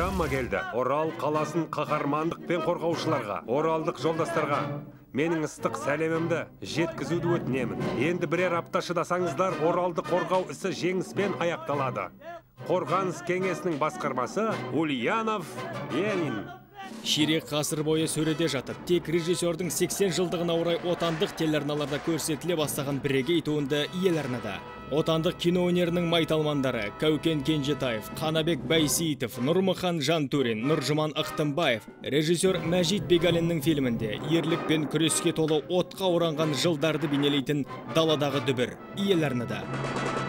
телеграмма келді. Орал қаласын қаһармандықпен қорғаушыларға, оралдық жолдастарға менің ыстық сәлемімді жеткізуді өтінемін. Енді бірер апта шыдасаңыздар, Оралды қорғау ісі жеңіспен аяқталады. Қорғаныс кеңесінің басқармасы Ульянов Ленин. Ширек ғасыр бойы сөреде жатып, тек режиссердің 80 жылдығына орай отандық телеарналарда көрсетіле бастаған бірегей туынды ел арнада. Отандық кино өнерінің майталмандары Кәукен Кенжетаев, Қанабек Байсейітов, Нұрмұхан Жантурин, Нұржұман Ықтымбаев, режиссер Мәжит Бегалиннің фильмінде ерлік пен күреске толы отқа оранған жылдарды бейнелейтін «Даладағы дүбір» ел арнада.